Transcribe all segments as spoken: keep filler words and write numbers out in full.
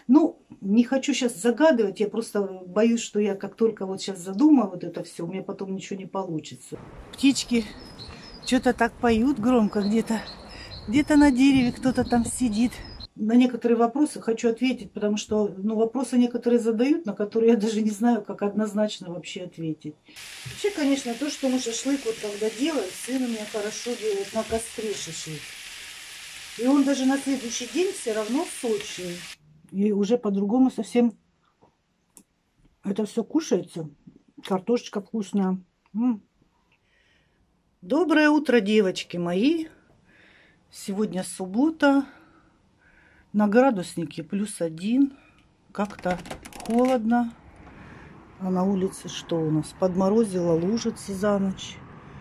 Ну, не хочу сейчас загадывать, я просто боюсь, что я как только вот сейчас задумаю вот это все, у меня потом ничего не получится. Птички что-то так поют громко где-то. Где-то на дереве кто-то там сидит. На некоторые вопросы хочу ответить, потому что ну, вопросы некоторые задают, на которые я даже не знаю, как однозначно вообще ответить. Вообще, конечно, то, что мы шашлык вот когда делаем, сын у меня хорошо делает на костре шашлык. И он даже на следующий день все равно сочный. И уже по-другому совсем это все кушается. Картошечка вкусная. М. Доброе утро, девочки мои. Сегодня суббота. На градуснике плюс один. Как-то холодно. А на улице что у нас? Подморозило, лужицы за ночь.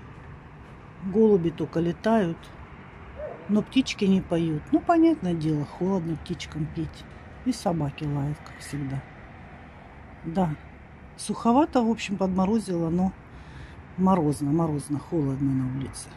Голуби только летают. Но птички не поют. Ну, понятное дело, холодно птичкам петь. И собаки лают, как всегда. Да, суховато, в общем, подморозило, но морозно, морозно, холодно на улице.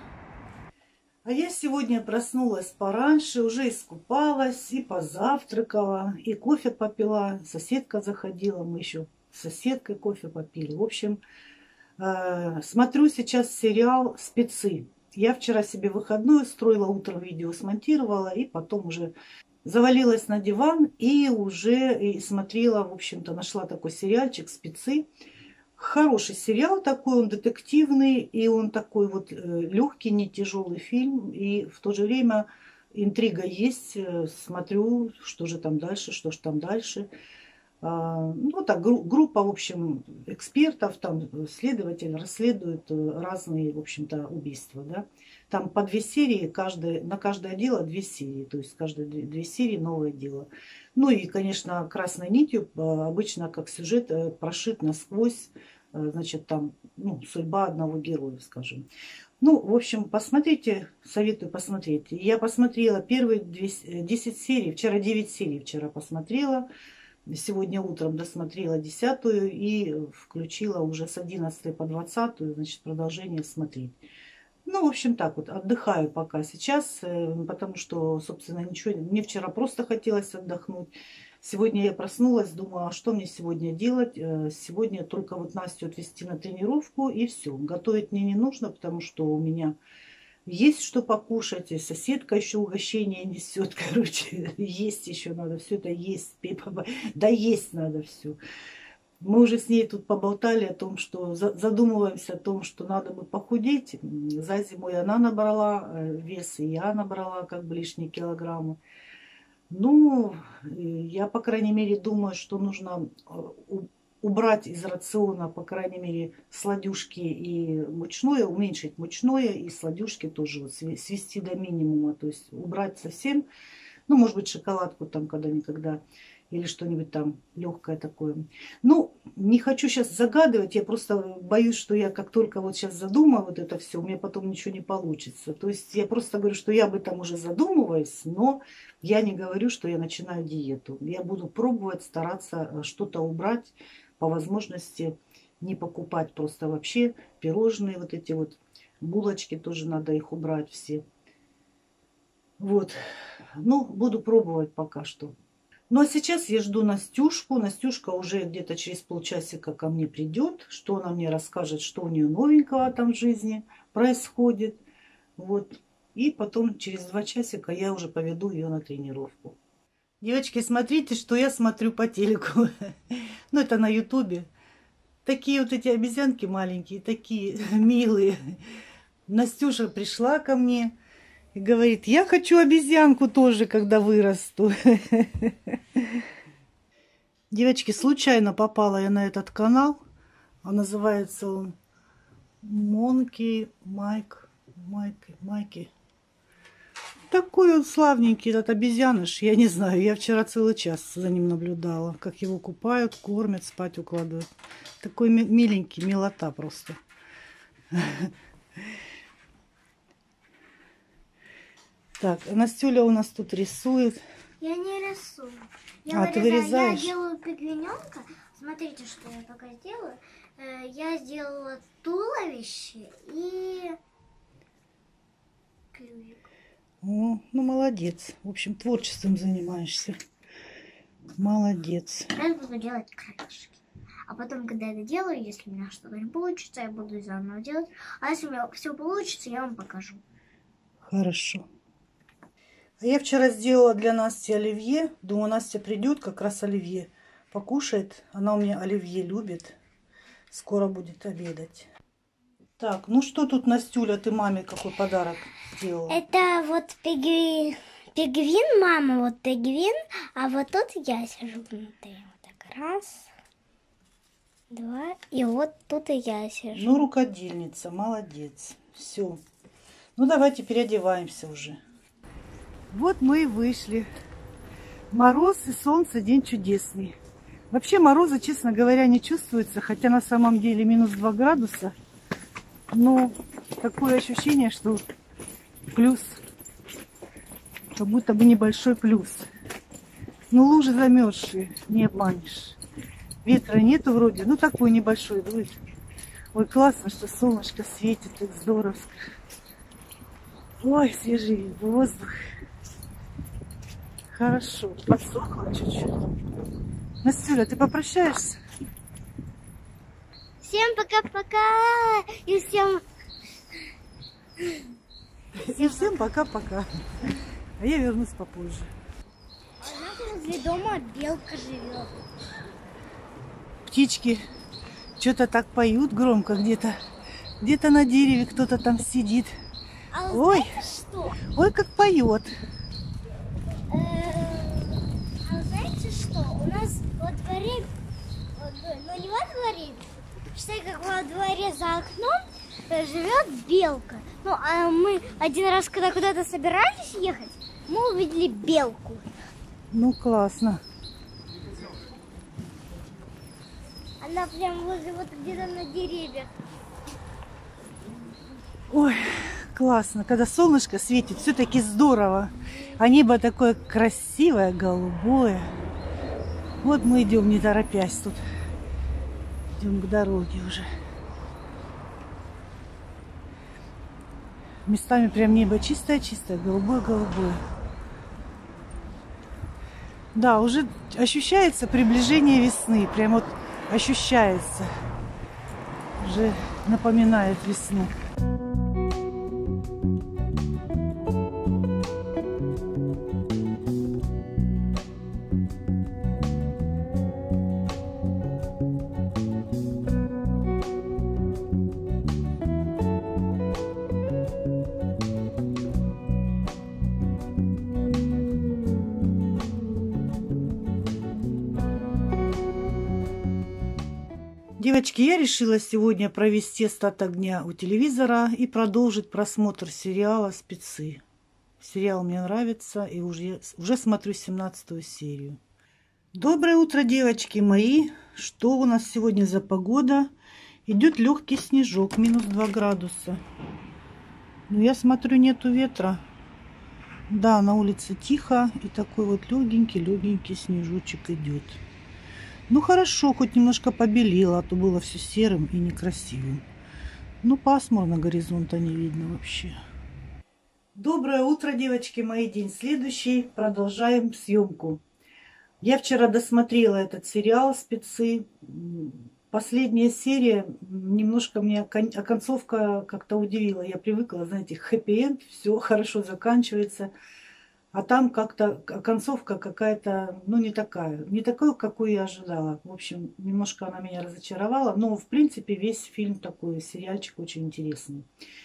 А я сегодня проснулась пораньше, уже искупалась и позавтракала, и кофе попила. Соседка заходила, мы еще с соседкой кофе попили. В общем, э, смотрю сейчас сериал «Спецы». Я вчера себе выходной устроила, утром видео смонтировала, и потом уже завалилась на диван и уже и смотрела, в общем-то, нашла такой сериальчик «Спецы». Хороший сериал такой, он детективный, и он такой вот легкий, не тяжелый фильм, и в то же время интрига есть. Смотрю, что же там дальше, что же там дальше. Ну, так, группа, в общем, экспертов, там, следователь расследует разные, в общем-то, убийства, да. Там по две серии, каждое, на каждое дело две серии, то есть каждые две, две серии новое дело. Ну и, конечно, красной нитью обычно как сюжет прошит насквозь, значит, там, ну, судьба одного героя, скажем. Ну, в общем, посмотрите, советую посмотреть. Я посмотрела первые десять серий, вчера девять серий вчера посмотрела. Сегодня утром досмотрела десятую и включила уже с одиннадцатой по двадцатую, значит, продолжение смотреть. Ну, в общем, так вот, отдыхаю пока сейчас, потому что, собственно, ничего, мне вчера просто хотелось отдохнуть. Сегодня я проснулась, думала, что мне сегодня делать. Сегодня только вот Настю отвезти на тренировку и все. Готовить мне не нужно, потому что у меня есть что покушать, и соседка еще угощение несет, короче, есть еще надо, все это есть, да есть надо все. Мы уже с ней тут поболтали о том, что задумываемся о том, что надо бы похудеть. За зиму и она набрала вес, и я набрала как бы лишние килограммы. Ну, я, по крайней мере, думаю, что нужно убрать из рациона, по крайней мере, сладюшки и мучное, уменьшить мучное и сладюшки тоже вот свести до минимума, то есть убрать совсем, ну, может быть, шоколадку там когда-никогда или что-нибудь там легкое такое. Ну, не хочу сейчас загадывать, я просто боюсь, что я как только вот сейчас задумаю вот это все, у меня потом ничего не получится. То есть я просто говорю, что я об этом уже задумываюсь, но я не говорю, что я начинаю диету. Я буду пробовать, стараться что-то убрать, по возможности не покупать просто вообще пирожные, вот эти вот булочки тоже надо их убрать все. Вот, ну, буду пробовать пока что. Ну, а сейчас я жду Настюшку. Настюшка уже где-то через полчасика ко мне придет, что она мне расскажет, что у нее новенького там в жизни происходит. Вот. И потом через два часика я уже поведу ее на тренировку. Девочки, смотрите, что я смотрю по телеку. Ну, это на ютубе. Такие вот эти обезьянки маленькие, такие милые. Настюша пришла ко мне и говорит, я хочу обезьянку тоже, когда вырасту. Девочки, случайно попала я на этот канал. А называется он Монки Майк. Майки, Майки. Такой он славненький, этот обезьяныш. Я не знаю, я вчера целый час за ним наблюдала. Как его купают, кормят, спать укладывают. Такой миленький, милота просто. Так, Настюля у нас тут рисует. Я не рисую. Я а, ты вырезаешь? Я делаю пингвиненка. Смотрите, что я пока сделаю. Я сделала туловище и клювик. О, ну молодец. В общем, творчеством занимаешься. Молодец. Я буду делать краешки. А потом, когда я это делаю, если у меня что-то не получится, я буду заново делать. А если у меня все получится, я вам покажу. Хорошо. А я вчера сделала для Насти оливье. Думаю, Настя придет, как раз оливье покушает. Она у меня оливье любит. Скоро будет обедать. Так, ну что тут, Настюля, ты маме какой подарок сделала? Это вот пигви... пигвин, мама, вот пигвин, а вот тут я сижу внутри. Вот так, раз, два, и вот тут и я сижу. Ну, рукодельница, молодец. Все. Ну, давайте переодеваемся уже. Вот мы и вышли. Мороз и солнце, день чудесный. Вообще мороза, честно говоря, не чувствуется, хотя на самом деле минус два градуса. Но такое ощущение, что плюс, как будто бы небольшой плюс. Ну, лужи замерзшие, не обманешь. Ветра нету вроде, ну такой небольшой дует. Ой, классно, что солнышко светит, так здорово. Ой, свежий воздух. Хорошо, подсохло чуть-чуть. Настюля, ты попрощаешься? Всем пока-пока! И всем... И всем пока-пока. А я вернусь попозже. У нас возле дома белка живет. Птички что-то так поют громко где-то. Где-то на дереве кто-то там сидит. А Ой, что? ой, как поет. А знаете что? У нас во дворе, ну не во дворе, считай, как во дворе за окном живет белка. Ну, а мы один раз, когда куда-то собирались ехать, мы увидели белку. Ну, классно. Она прям возле вот где-то на деревьях. Ой, классно. Когда солнышко светит, все-таки здорово. А небо такое красивое, голубое. Вот мы идем, не торопясь тут. Идем к дороге уже. Местами прям небо чистое-чистое, голубое-голубое. Да, уже ощущается приближение весны. Прям вот ощущается. Уже напоминает весну. Девочки, я решила сегодня провести остаток дня у телевизора и продолжить просмотр сериала «Спецы». Сериал мне нравится, и уже, уже смотрю семнадцатую серию. Доброе утро, девочки мои! Что у нас сегодня за погода? Идет легкий снежок, минус два градуса. Но я смотрю, нету ветра. Да, на улице тихо, и такой вот легенький-легенький снежочек идет. Ну хорошо, хоть немножко побелело, а то было все серым и некрасивым. Ну пасмурно, горизонта не видно вообще. Доброе утро, девочки мои, день следующий. Продолжаем съемку. Я вчера досмотрела этот сериал «Спецы». Последняя серия, немножко мне оконцовка как-то удивила. Я привыкла, знаете, хэппи-энд, все хорошо заканчивается. А там как-то концовка какая-то, ну, не такая. Не такой, какую я ожидала. В общем, немножко она меня разочаровала. Но, в принципе, весь фильм такой, сериальчик очень интересный.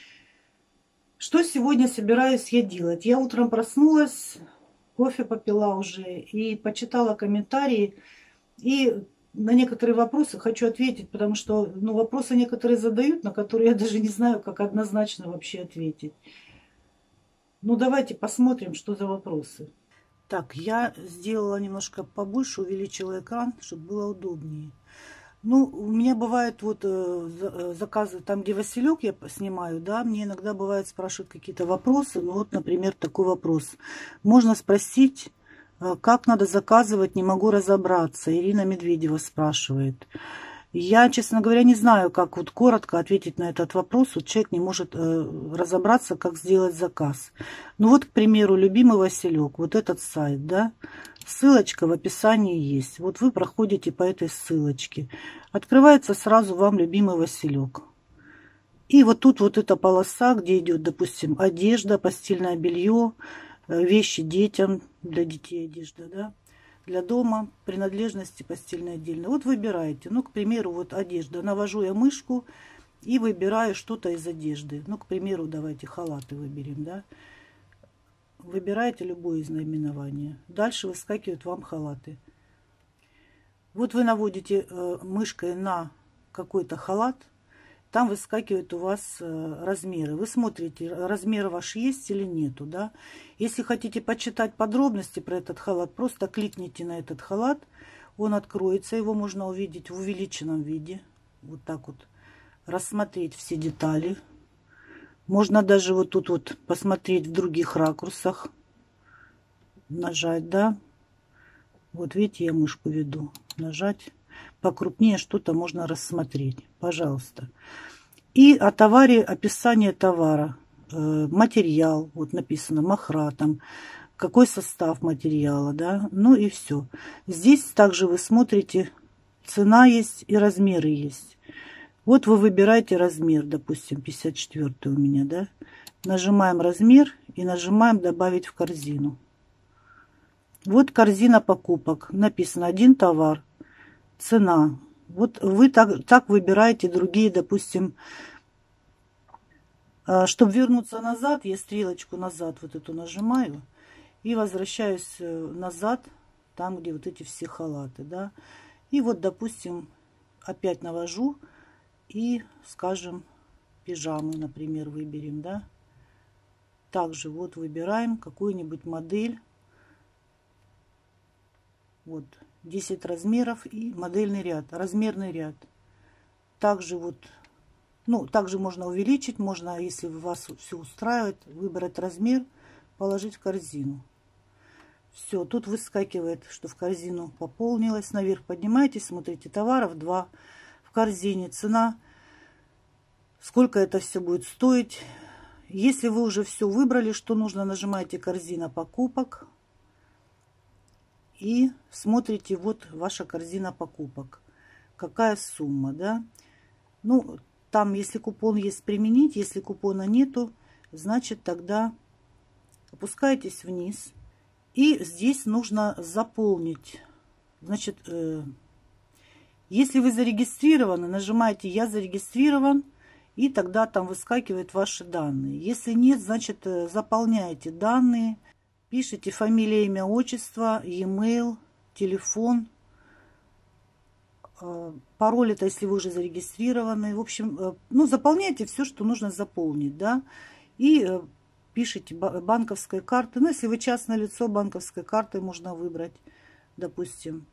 Что сегодня собираюсь я делать? Я утром проснулась, кофе попила уже и почитала комментарии. И на некоторые вопросы хочу ответить, потому что, ну, вопросы некоторые задают, на которые я даже не знаю, как однозначно вообще ответить. Ну, давайте посмотрим, что за вопросы. Так, я сделала немножко побольше, увеличила экран, чтобы было удобнее. Ну, у меня бывает вот э, заказы там, где Василек я снимаю, да, мне иногда бывает спрашивают какие-то вопросы. Ну, вот, например, такой вопрос. Можно спросить, э, как надо заказывать, не могу разобраться. Ирина Медведева спрашивает. Я, честно говоря, не знаю, как вот коротко ответить на этот вопрос. Вот человек не может э, разобраться, как сделать заказ. Ну вот, к примеру, любимый Василек, вот этот сайт, да. Ссылочка в описании есть. Вот вы проходите по этой ссылочке. Открывается сразу вам любимый василек. И вот тут вот эта полоса, где идет, допустим, одежда, постельное белье, вещи детям, для детей одежда, да, для дома, принадлежности постельные отдельно. Вот выбираете. Ну, к примеру, вот одежда. Навожу я мышку и выбираю что-то из одежды. Ну, к примеру, давайте халаты выберем, да. Выбираете любое из наименования. Дальше выскакивают вам халаты. Вот вы наводите э, мышкой на какой-то халат. Там выскакивают у вас э, размеры. Вы смотрите, размер ваш есть или нету, да. Если хотите почитать подробности про этот халат, просто кликните на этот халат. Он откроется, его можно увидеть в увеличенном виде. Вот так вот. Рассмотреть все детали. Можно даже вот тут вот посмотреть в других ракурсах. Нажать, да. Вот видите, я мышку веду. Нажать. Покрупнее что-то можно рассмотреть. Пожалуйста. И о товаре, описание товара. Э, материал. Вот написано махра там. Какой состав материала, да. Ну и все. Здесь также вы смотрите. Цена есть и размеры есть. Вот вы выбираете размер, допустим, пятьдесят четвёртый у меня, да. Нажимаем размер и нажимаем добавить в корзину. Вот корзина покупок. Написано один товар, цена. Вот вы так, так выбираете другие, допустим, чтобы вернуться назад, я стрелочку назад вот эту нажимаю и возвращаюсь назад, там, где вот эти все халаты, да. И вот, допустим, опять навожу. И, скажем, пижамы, например, выберем, да. Также вот выбираем какую-нибудь модель. Вот десять размеров и модельный ряд, размерный ряд. Также вот, ну, также можно увеличить, можно, если вас все устраивает, выбрать размер, положить в корзину. Все, тут выскакивает, что в корзину пополнилось. Наверх поднимаетесь, смотрите, товаров два. В корзине цена, сколько это все будет стоить. Если вы уже все выбрали, что нужно, нажимаете корзина покупок и смотрите, вот ваша корзина покупок. Какая сумма, да? Ну, там, если купон есть, применить. Если купона нету, значит, тогда опускаетесь вниз. И здесь нужно заполнить. Значит, э, если вы зарегистрированы, нажимаете «Я зарегистрирован», и тогда там выскакивают ваши данные. Если нет, значит, заполняете данные, пишите фамилия, имя, отчество, e-mail, телефон, пароль, это если вы уже зарегистрированы. В общем, ну, заполняйте все, что нужно заполнить, да, и пишите банковской карты. Ну, если вы частное лицо, банковской картой можно выбрать, допустим.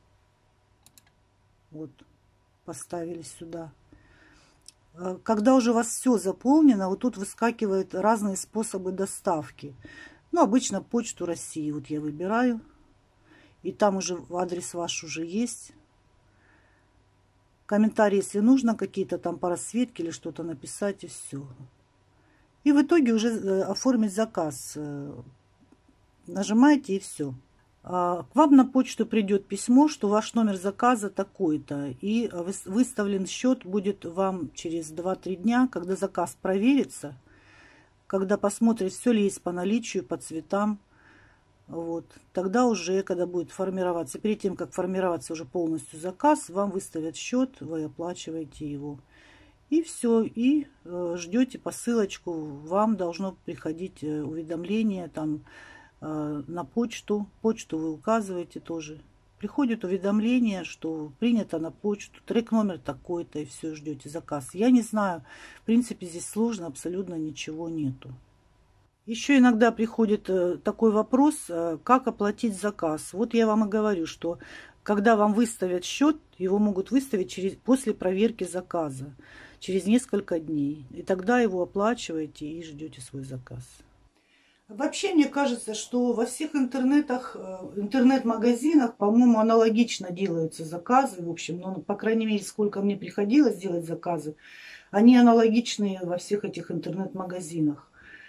Вот, поставили сюда. Когда уже у вас все заполнено, вот тут выскакивают разные способы доставки. Ну, обычно Почту России вот я выбираю. И там уже адрес ваш уже есть. Комментарии, если нужно, какие-то там по рассветке или что-то написать, и все. И в итоге уже оформить заказ. Нажимаете, и все. К вам на почту придет письмо, что ваш номер заказа такой-то. И выставлен счет будет вам через два-три дня, когда заказ проверится. Когда посмотрит, все ли есть по наличию, по цветам. Вот. Тогда уже, когда будет формироваться, перед тем, как формироваться уже полностью заказ, вам выставят счет, вы оплачиваете его. И все, и э, ждете посылочку. Вам должно приходить уведомление там э, на почту. Почту вы указываете тоже. Приходит уведомление, что принято на почту, трек номер такой-то, и все, ждете заказ. Я не знаю, в принципе, здесь сложно, абсолютно ничего нету. Еще иногда приходит такой вопрос, как оплатить заказ. Вот я вам и говорю, что когда вам выставят счет, его могут выставить через, после проверки заказа, через несколько дней. И тогда его оплачиваете и ждете свой заказ. Вообще, мне кажется, что во всех интернетах, интернет-магазинах, по-моему, аналогично делаются заказы. В общем, ну, по крайней мере, сколько мне приходилось делать заказы, они аналогичные во всех этих интернет-магазинах.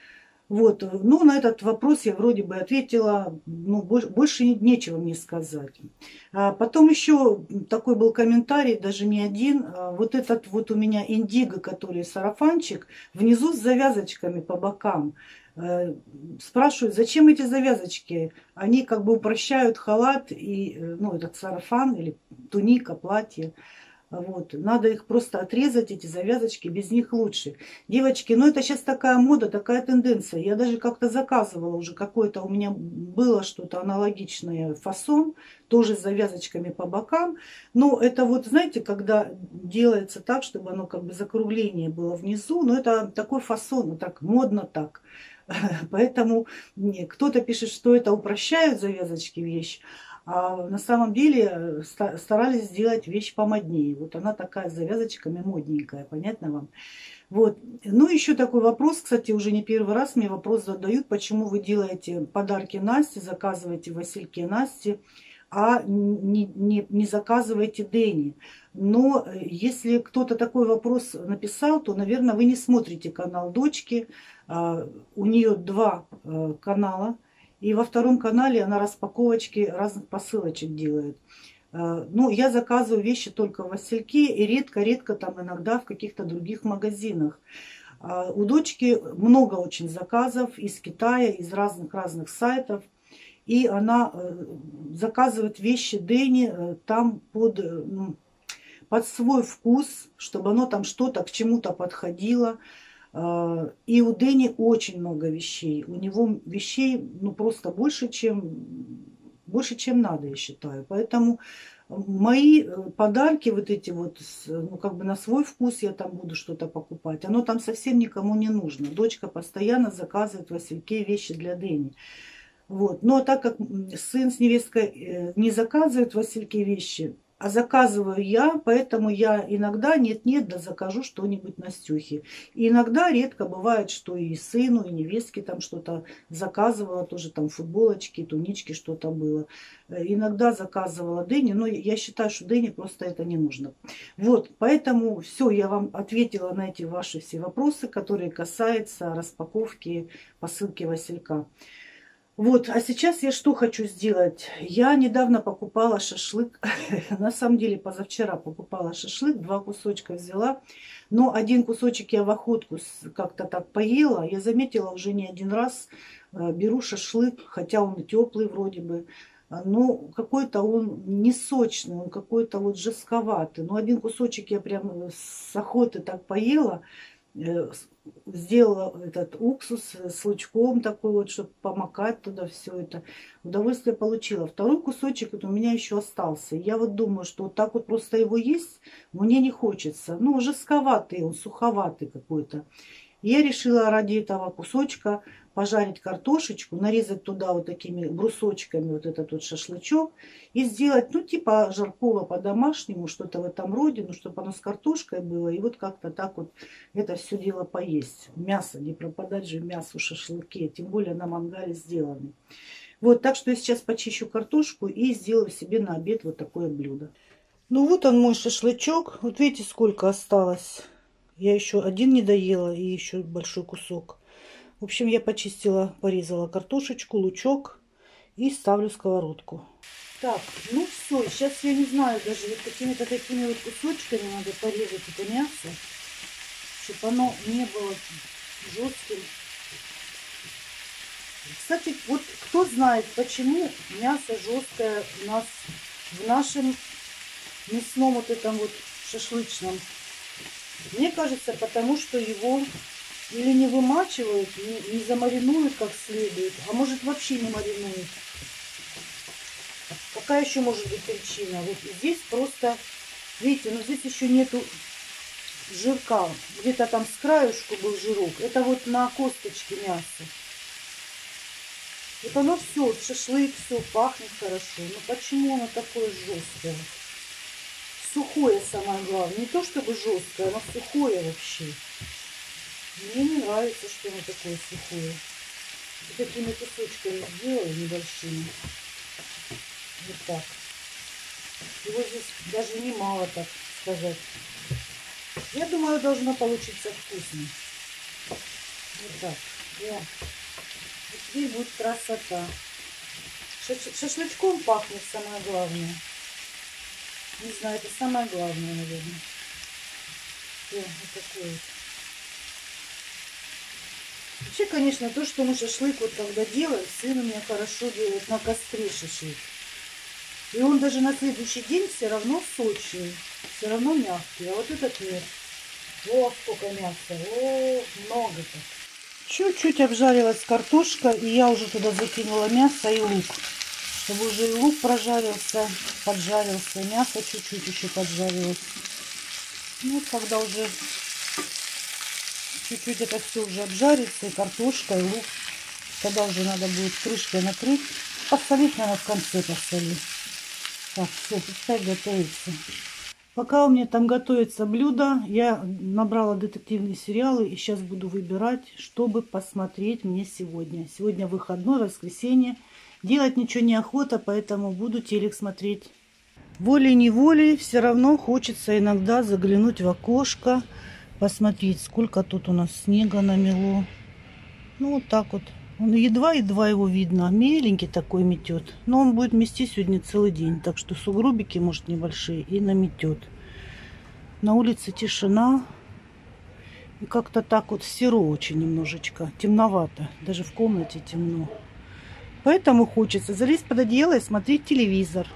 Вот, ну, на этот вопрос я вроде бы ответила, ну, больше, больше нечего мне сказать. А потом еще такой был комментарий, даже не один. Вот этот вот у меня индиго, который сарафанчик, внизу с завязочками по бокам. Спрашивают, зачем эти завязочки? Они как бы упрощают халат и, ну, этот сарафан или туника, платье. Вот. Надо их просто отрезать, эти завязочки, без них лучше. Девочки, ну это сейчас такая мода, такая тенденция. Я даже как-то заказывала уже какое-то, у меня было что-то аналогичное фасон, тоже с завязочками по бокам. Но это вот, знаете, когда делается так, чтобы оно как бы закругление было внизу, но это такой фасон, вот так модно так. Поэтому кто-то пишет, что это упрощают завязочки вещь. А на самом деле старались сделать вещь помоднее. Вот она такая с завязочками модненькая, понятно вам? Вот. Ну, еще такой вопрос, кстати, уже не первый раз мне вопрос задают, почему вы делаете подарки Насте, заказываете васильки Насте, а не, не, не заказываете Дэни. Но если кто-то такой вопрос написал, то, наверное, вы не смотрите канал дочки. У нее два канала. И во втором канале она распаковочки разных посылочек делает. Ну, я заказываю вещи только в Васильке и редко-редко там иногда в каких-то других магазинах. У дочки много очень заказов из Китая, из разных-разных сайтов. И она заказывает вещи Дэни там под, под свой вкус, чтобы оно там что-то к чему-то подходило. И у Дэни очень много вещей. У него вещей ну, просто больше чем, больше, чем надо, я считаю. Поэтому мои подарки, вот эти вот, ну, как бы на свой вкус я там буду что-то покупать. Оно там совсем никому не нужно. Дочка постоянно заказывает в Васильке вещи для Дэни. Вот. Но так как сын с невесткой не заказывают в Васильке вещи, а заказываю я, поэтому я иногда нет-нет, да закажу что-нибудь Настюхе. И иногда, редко бывает, что и сыну, и невестке там что-то заказывала, тоже там футболочки, тунички, что-то было. Иногда заказывала Дэни, но я считаю, что Дэни просто это не нужно. Вот, поэтому все, я вам ответила на эти ваши все вопросы, которые касаются распаковки посылки Василька. Вот, а сейчас я что хочу сделать? Я недавно покупала шашлык. На самом деле, позавчера покупала шашлык, два кусочка взяла. Но один кусочек я в охотку как-то так поела. Я заметила уже не один раз, беру шашлык, хотя он теплый вроде бы. Но какой-то он не сочный, он какой-то вот жестковатый. Но один кусочек я прям с охоты так поела. Сделала этот уксус с лучком такой вот, чтобы помакать туда все это. Удовольствие получила. Второй кусочек вот у меня еще остался. Я вот думаю, что вот так вот просто его есть мне не хочется. Ну, жестковатый он, суховатый какой-то. Я решила ради этого кусочка пожарить картошечку, нарезать туда вот такими брусочками вот этот вот шашлычок и сделать, ну, типа жаркого по-домашнему, что-то в этом роде, ну, чтобы оно с картошкой было, и вот как-то так вот это все дело поесть. Мясо, не пропадать же мясу шашлыке, тем более на мангале сделанный. Вот, так что я сейчас почищу картошку и сделаю себе на обед вот такое блюдо. Ну, вот он мой шашлычок. Вот видите, сколько осталось. Я еще один не доела и еще большой кусок. В общем, я почистила, порезала картошечку, лучок и ставлю в сковородку. Так, ну все, сейчас я не знаю, даже вот какими-то такими вот кусочками надо порезать это мясо, чтобы оно не было жестким. Кстати, вот кто знает, почему мясо жесткое у нас в нашем мясном вот этом вот шашлычном. Мне кажется, потому что его или не вымачивают, не, не замаринуют как следует, а может вообще не маринуют. Какая еще может быть причина? Вот здесь просто, видите, но здесь еще нету жирка. Где-то там с краюшку был жирок. Это вот на косточке мяса. Вот оно все, шашлык, все пахнет хорошо. Но почему оно такое жесткое? Сухое самое главное. Не то чтобы жесткое, оно сухое вообще. Мне не нравится, что оно такое сухое. Вот такими кусочками сделаю небольшими. Вот так. Его здесь даже немало, так сказать. Я думаю, должно получиться вкусно. Вот так. О, теперь будет красота. Шашлычком пахнет, самое главное. Не знаю, это самое главное, наверное. О, вот такой вот. Вообще, конечно, то, что мы шашлык вот когда делаем, сын у меня хорошо делает на костре шашлык. И он даже на следующий день все равно сочный, все равно мягкий. А вот этот нет. О, сколько мяса. О, много-то. Чуть-чуть обжарилась картошка, и я уже туда закинула мясо и лук. Чтобы уже и лук прожарился, поджарился, мясо чуть-чуть еще поджарилось. Ну, когда уже чуть-чуть это все уже обжарится, и картошка, и лук, тогда уже надо будет крышкой накрыть. Посолить, наверное, в конце посолить. Так, все, пускай готовится. Пока у меня там готовится блюдо, я набрала детективные сериалы и сейчас буду выбирать, чтобы посмотреть мне сегодня. Сегодня выходной, воскресенье. Делать ничего неохота, поэтому буду телек смотреть. Волей-неволей все равно хочется иногда заглянуть в окошко, посмотреть, сколько тут у нас снега намело. Ну, вот так вот. Он едва-едва его видно. Меленький такой метет. Но он будет мести сегодня целый день. Так что сугробики, может, небольшие, и наметет. На улице тишина. И как-то так вот серо очень немножечко. Темновато. Даже в комнате темно. Поэтому хочется залезть под одеяло и смотреть телевизор.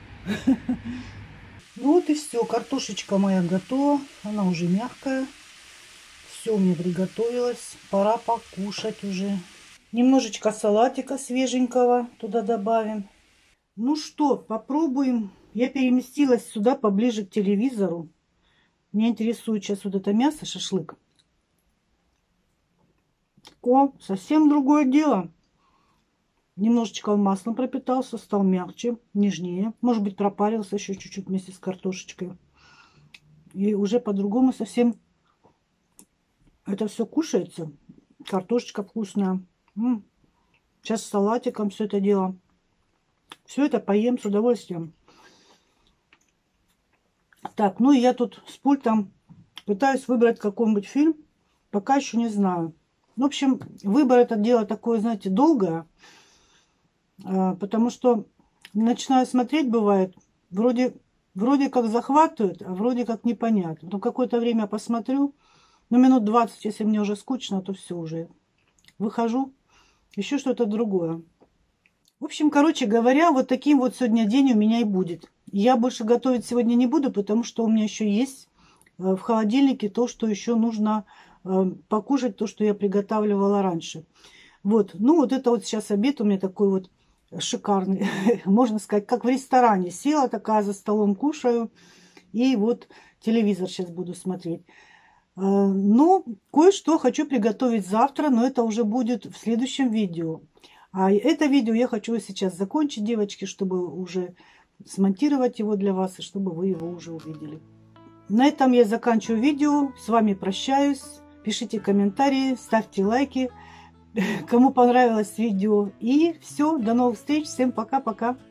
Ну вот и все. Картошечка моя готова. Она уже мягкая. Все мне приготовилось. Пора покушать уже. Немножечко салатика свеженького туда добавим. Ну что, попробуем. Я переместилась сюда поближе к телевизору. Меня интересует сейчас вот это мясо, шашлык. О, совсем другое дело. Немножечко он маслом пропитался, стал мягче, нежнее. Может быть, пропарился еще чуть-чуть вместе с картошечкой. И уже по-другому совсем это все кушается. Картошечка вкусная. М-м. Сейчас с салатиком все это дело. Все это поем с удовольствием. Так, ну и я тут с пультом пытаюсь выбрать какой-нибудь фильм. Пока еще не знаю. В общем, выбор это дело такое, знаете, долгое. Потому что начинаю смотреть, бывает, вроде, вроде как захватывает, а вроде как непонятно. Потом какое-то время посмотрю, ну минут двадцать, если мне уже скучно, то все уже. Выхожу, еще что-то другое. В общем, короче говоря, вот таким вот сегодня день у меня и будет. Я больше готовить сегодня не буду, потому что у меня еще есть в холодильнике то, что еще нужно покушать, то, что я приготавливала раньше. Вот, ну вот это вот сейчас обед у меня такой вот шикарный, можно сказать, как в ресторане. Села такая за столом, кушаю, и вот телевизор сейчас буду смотреть. Но кое-что хочу приготовить завтра, но это уже будет в следующем видео. А это видео я хочу сейчас закончить, девочки, чтобы уже смонтировать его для вас, и чтобы вы его уже увидели. На этом я заканчиваю видео, с вами прощаюсь. Пишите комментарии, ставьте лайки, кому понравилось видео. И все, до новых встреч, всем пока-пока.